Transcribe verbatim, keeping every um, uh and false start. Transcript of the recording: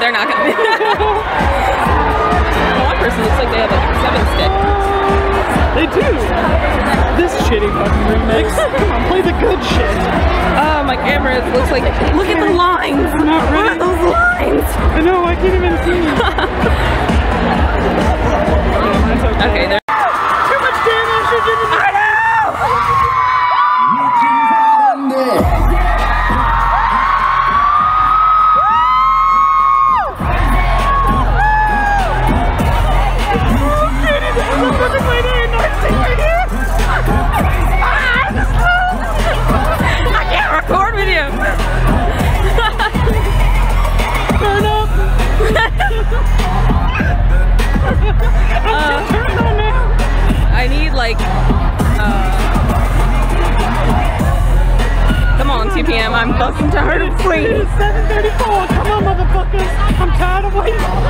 they're not coming. One person looks like they have like seven sticks. They do. This shitty fucking remix. Come on, play the good shit. Oh, my camera looks like. Look at the lines. We're not ready. Look at those lines. I know. I can't even see. Okay, there. Too much damage. You're giving me. I know. I can't record with you. Turn up. uh, Turn on now. I need like. Uh, come on, two P M. I'm fucking tired of waiting. It's seven thirty-four. Come on, motherfuckers. I'm tired of waiting.